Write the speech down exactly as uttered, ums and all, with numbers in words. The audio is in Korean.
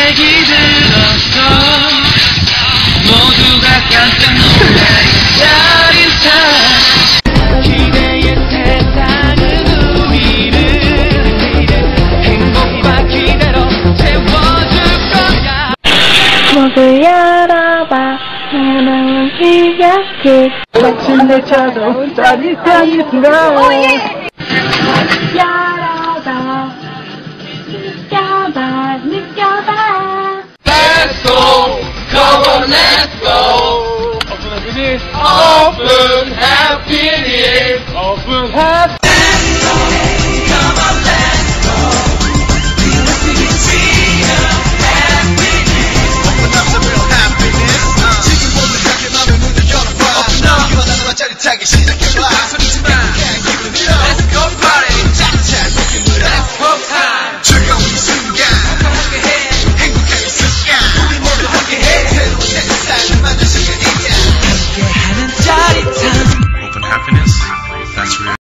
얘기 들었어. 모두가 깜짝 놀랄 야리사. 기대의 세상은 우리를 행복과 기대로 채워줄 거야. 목을 열어봐. 사랑은 시작해. 마침내 찾아온 짜릿한 이 순간. 열어봐. 느껴봐. 느껴봐. Let's go, come on, let's go. Open, happy,